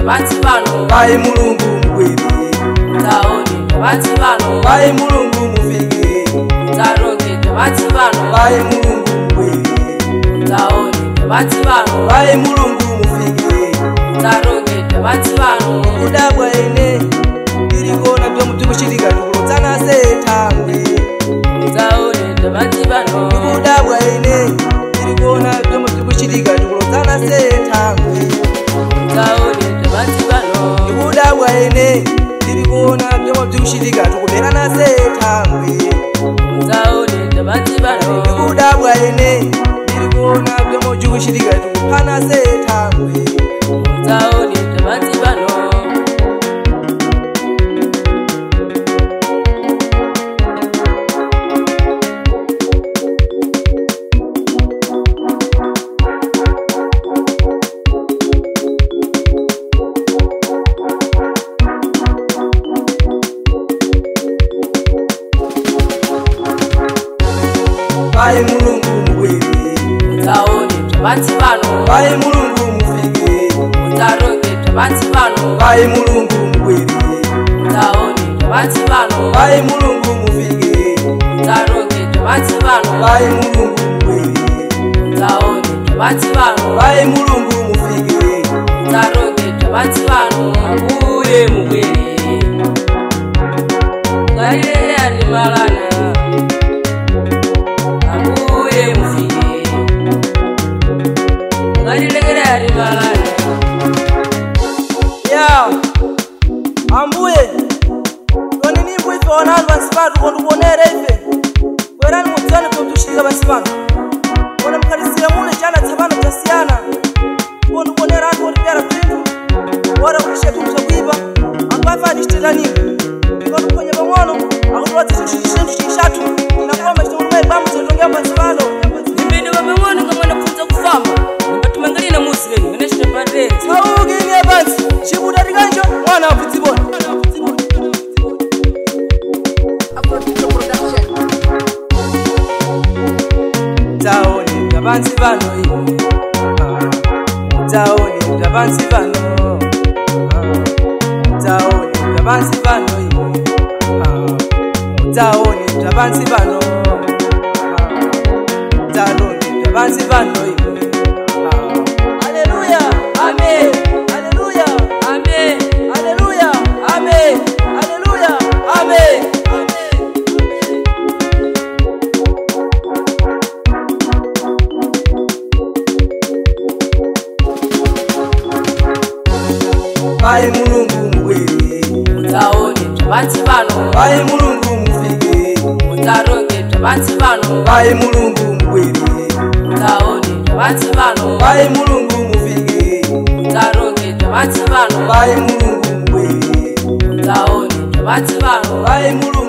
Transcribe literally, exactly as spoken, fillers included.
Tabansi bano Bai mulungu mkweli Taone tabansi bano Bai mulungu mufige Taronge tabansi bano Bai mulungu mkweli Taone tabansi bano Bai mulungu mufige Taronge tabansi bano Udabwa ene Irigona byo mutubushirika tukulozana setangwe Taone tabansi bano Udabwa ene Irigona byo mutubushirika tukulozana setangwe Taone tabansi bano Udabwa ene Irigona byo mutubushirika tukuberana setangwe Taone tabansi bano Udabwa ene Irigona byo mutubushirika tukupana setangwe Taone tabansi bano Bai mulungu mkweli Taone tabansi bano Bai mulungu mufige Taronge tabansi bano Bai mulungu mkweli Taone tabansi bano Bai mulungu mufige Taronge tabansi bano Bai mulungu mkweli Taone tabansi bano Bai mulungu mufige Taronge tabansi bano Abuye mugweli Ngaye yani malana Abuye mufige Ngaye legere yani malana Ya Ambuye Doni nimbu ife wanandu wansipatu kondu kuonere ife Werani mutane kutushirika basipatu Kone mkarisile mune chana tabano chasiana Kondu kuonere andu oribera pindu Wara kulishe kumcha kuiba Ambafa adishteta nimu Kondu kwenye bangono Akutuwa zishishishatu Inakuwa mashitungulume ibamu zotongea basipalo Nimbidi wabengwani kama nafunza kufama Mbatumangali na muslim Ngeneshita padre Saugi ni abansi Shibuda diganjo Mwana wapitiboni Taoni tabansi bano ine Taoni tabansi bano Taoni tabansi bano ine Taoni tabansi bano Taoni tabansi bano ine Haleluya amen Haleluya Amen Haleluya amen Haleluya amen Bai mulungu mkweli Taone tabansi bano Bai mulungu mufige Taronge tabansi bano Bai mulungu mkweli Taone tabansi bano Bai mulungu mufige Taronge tabansi bano Bai mulungu mkweli Taone tabansi bano Bai mulungu